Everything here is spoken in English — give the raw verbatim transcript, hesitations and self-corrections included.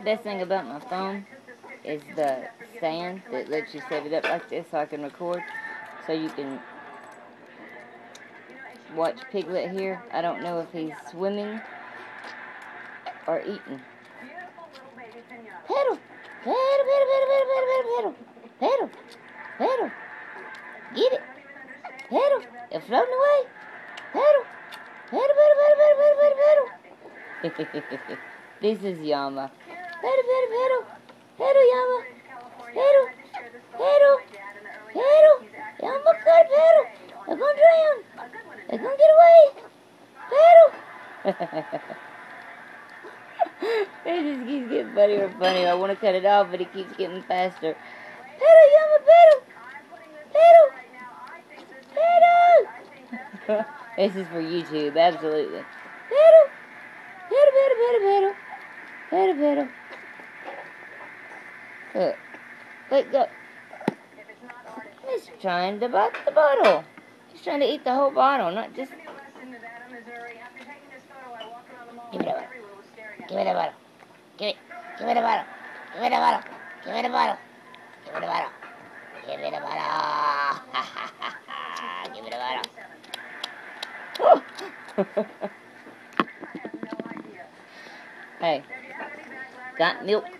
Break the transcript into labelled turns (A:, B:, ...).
A: Best thing about my phone is the stand that lets you set it up like this so I can record. So you can watch Piglet here. I don't know if he's swimming or eating. Pedal! Pedal, pedal, pedal, pedal, pedal, pedal, pedal, pedal. Get it. Pedal. You're floating away. Pedal. Pedal, pedal, pedal, pedal, pedal, pedal, pedal. This is Yama. Pedal, pedal, pedal. Pedal, Yama. Pedal. Pedal. Pedal. Yama, gotta pedal. They're gonna drown. They're gonna get away. Pedal. It just keeps getting funnier and funnier. I want to cut it off, but it keeps getting faster. Pedal, Yama, pedal. Pedal. Pedal. This is for YouTube, absolutely. Pedal. Pedal, pedal, pedal, pedal. Pedal, pedal. Look. Let go. He's trying to bite the bottle. He's trying to eat the whole bottle, not just... Give me the bottle. Give me the bottle. Give it. Give me the bottle. Give me the bottle. Give me the bottle. Give me the bottle. Give me the bottle. Give me the bottle. Hey. Got milk.